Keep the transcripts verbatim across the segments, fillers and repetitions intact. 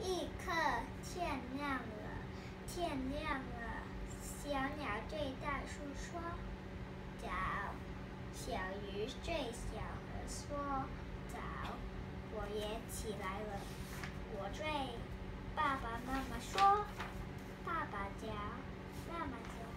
一刻天亮了，天亮了，小鸟对大树说：“早。”小鱼对小河说：“早。”我也起来了，我对爸爸妈妈说：“爸爸早，妈妈早。”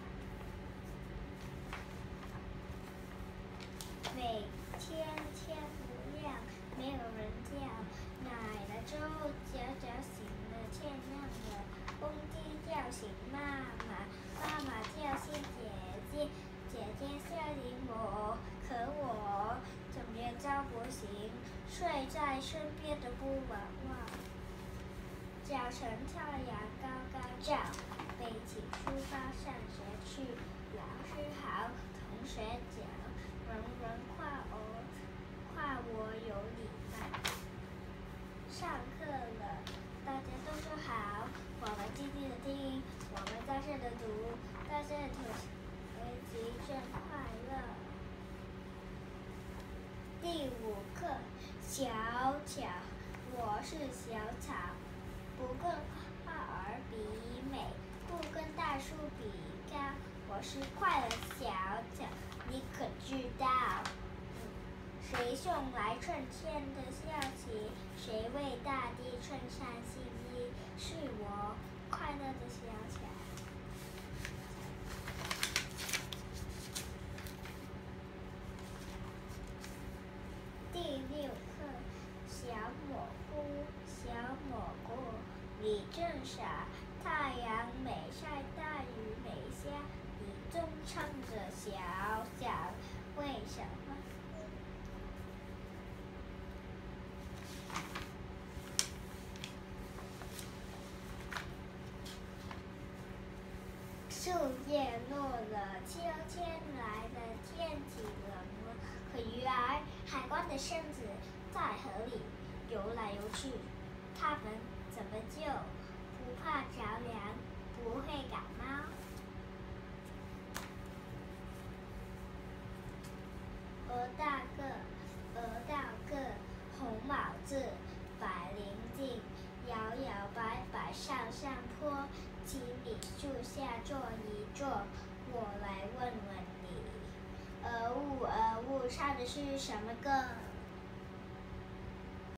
每天天不亮，没有人叫，奶奶就早早醒了，天亮了，公鸡叫醒妈妈，妈妈叫醒姐姐，姐姐叫醒我，可我怎么也叫不醒，睡在身边的布娃娃。早晨太阳高高照，背起书包上学去，老师好，同学早，人人夸我，夸我有礼貌。上课了，大家都说好，我们静静的听，我们大声的读，大声的吐，学习真快乐。第五课，小草，我是小草，不跟花儿比美，不跟大树比高，我是快乐小草，你可知道？谁送来春天的消息？谁为大地穿上新衣？是我，快乐的小草。第六课，小蘑菇，小蘑菇，你真傻，太阳美晒，大雨美下，你总唱着小小，为什么？树叶落了，秋天来了，天气冷了，可鱼儿、海龟的身子在河里游来游去，它们怎么就不怕着凉，不会感冒？鹅大个，鹅大个，红帽子，白领巾，摇摇摆摆上上坡，请你树下坐一坐，我来问问你，鹅呜鹅呜唱的是什么歌？